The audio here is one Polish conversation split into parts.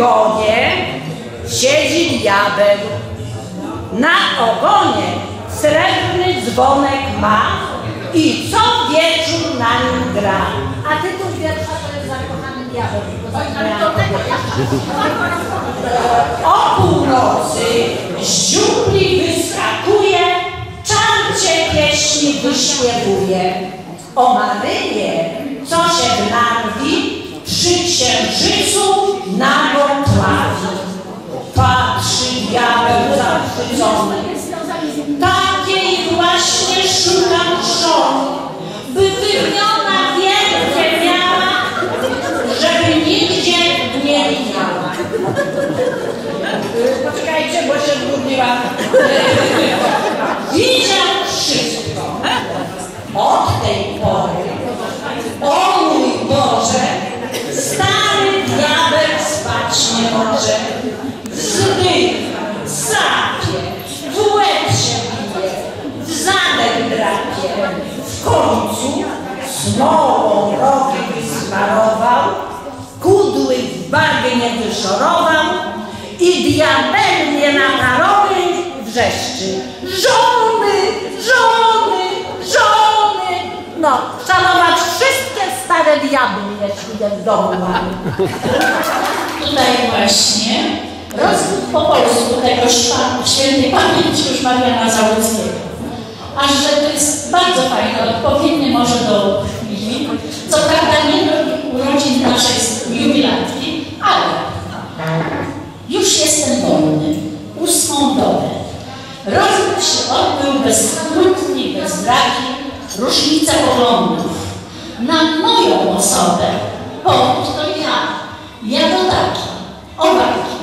wygonie siedzi diabeł. Na ogonie srebrny dzwonek ma i co wieczór na nim gra. A tytuł wiersza to jest Zakochany diabeł. O północy z dziupli wyskakuje, czarcie pieśni wyśpiewuje. O Maryję, co się gnębi, przy księżycu nagą tławi. Patrzy diabeł zachwycony, takiej właśnie szukam żony, by wymiona wielkie miała, żeby nigdzie nie widziała. Poczekajcie, bo się zgubiłam. Widział wszystko. Od tej pory, o mój Boże, stary diabeł spać nie może. Wzdycha, sapie, w łeb się bije, w zadek drapie. W końcu smolą rogi wysmarował, kudły w bagnie wyszorował i diabelnie na parowej wrzeszczy: żony, żony, żony! No, szanować wszystkie stare diabły, jeśli je w domu mamy. Tutaj właśnie rozwód po polsku tego świętej pamięci już Mariana Załuckiego. Aż że to jest bardzo fajne, odpowiednie może do chwili, co prawda nie do urodzin naszej jubilatki, ale już jestem wolny, 8. dobę. Rozwód się odbył bez kłótni, bez braki, różnice poglądów. Na moją osobę powód to ja dodaki, owaki.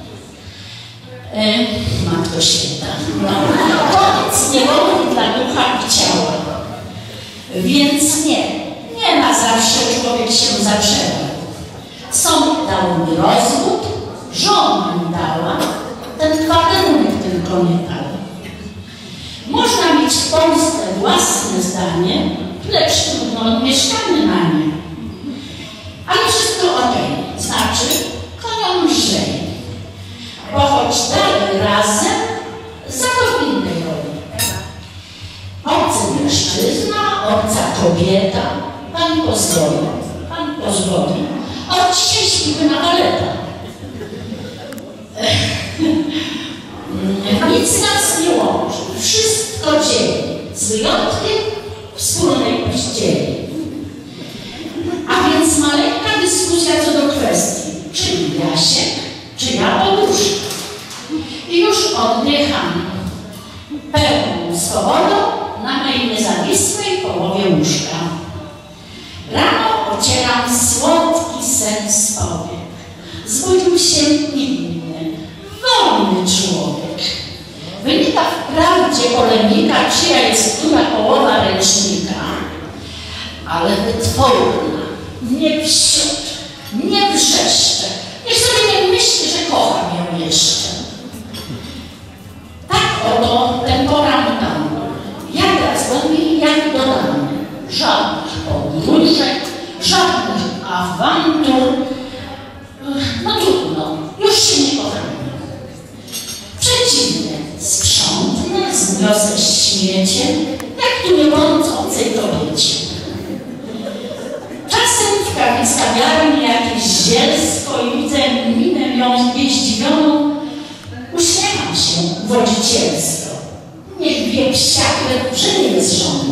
Matko Święta, no, koniec niewoli dla ducha i ciała. Więc nie na zawsze człowiek się zaprzewa. Sąd dał mi rozwód, żona mi dała, ten warunek tylko nie dał. Można mieć w Polsce własne zdanie, lecz trudno mieszkanie na nie. Ale wszystko okej, znaczy koniom lżej. Bo choć dalej razem, za to w innej roli. Obcy mężczyzna, obca kobieta, pan pozwoli, od dzisiaj śpimy na baleta. Nic nas nie łączy, wszystko dzieli, z wyjątkiem wspólnej pościeli. A więc maleńka dyskusja co do kwestii, czy Jasiek, czy ja poduszka. I już oddycham pełną swobodą na mej niezawisłej połowie łóżka. Rano ocieram słodki sen z powiek. Zbudził się inny, wolny człowiek. Wynika wprawdzie polemika, czyja jest która połowa ręcznika, ale wytworna, nie psiocze, nie wrzeszcze. Niech sobie nie myśli, że kocham ją jeszcze. Tak oto ten poranek tam. Jak dzwoni, jak dodany. Żadnych podróżek, żadnych awantur. No trudno, już się nie kochamy. Przeciwnie, sprzątnę, zniosę śmiecie, jak tu nie bądź obcej kobiecie. Czasem w kawiarni jakieś zielsko i widzę minę ją zdziwioną. Uśmiecham się wodzicielsko. Niech wie psiaklet, że nie jest żoną.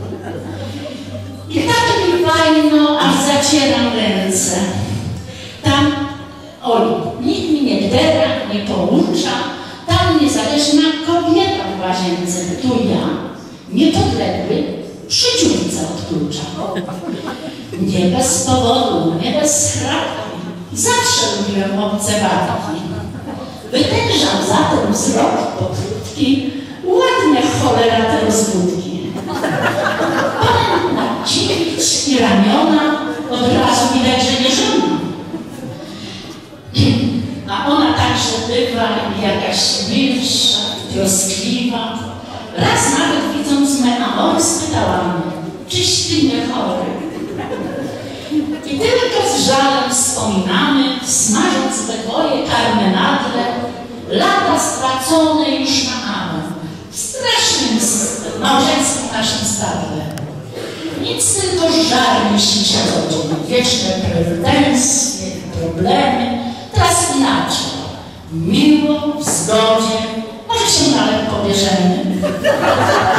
I tak mi fajno, aż zacieram ręce. Tam, oj, nikt mi nie dera, nie poucza. Tam niezależna kobieta w łazience. Tu ja, niepodległy, przy dziurce od klucza. Nie bez powodu, nie bez chrapki. Zawsze lubiłem obce babki. Wytężam zatem wzrok pokrótki, ładnie cholera te rozbudki. Panna dziwić i ramiona, od razu widać, że nie żona. A ona także bywa jakaś milsza, troskliwa. Raz nawet widząc me amory spytała mnie, czyś ty nie chory? I tylko z żalem wspominamy, smażąc bekoje karmenadle, lata stracone już na amen, w strasznym małżeństwie naszym stadle. Nic tylko żar myśli się rodzin, wieczne pretensje, problemy. Teraz inaczej, miło, w zgodzie, może się nawet pobierzemy.